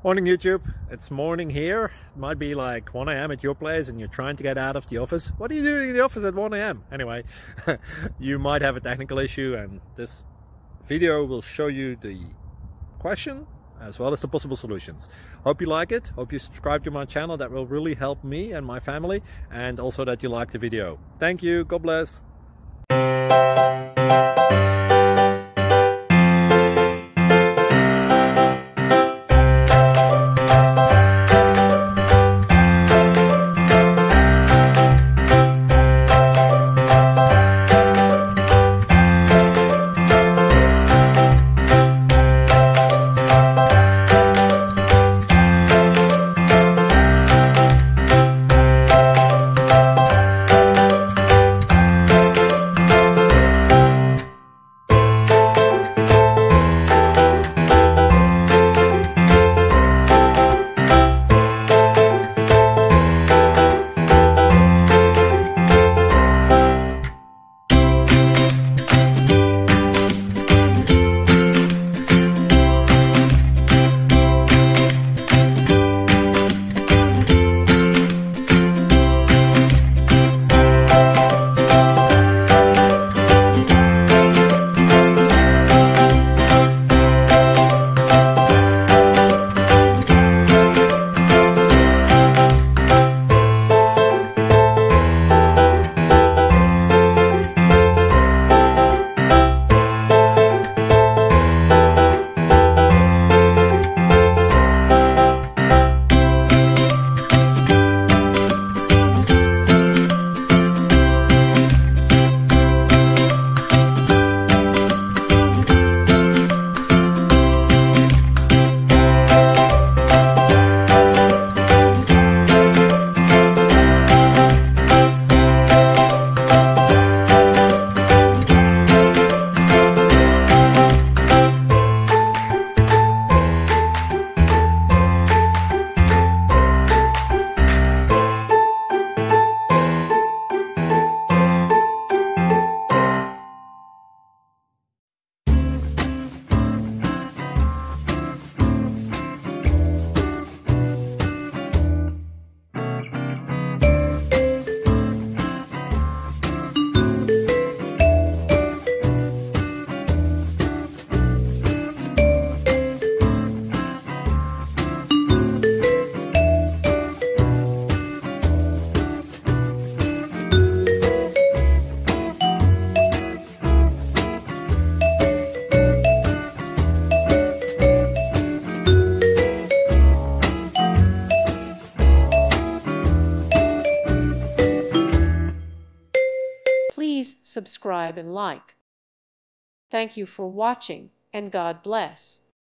Morning YouTube, it's morning here. It might be like 1 a.m. at your place and you're trying to get out of the office. What are you doing in the office at 1 a.m.? Anyway, you might have a technical issue and this video will show you the question as well as the possible solutions. Hope you like it, hope you subscribe to my channel. That will really help me and my family, and also that you like the video. Thank you, God bless. Please subscribe and like. Thank you for watching, and God bless.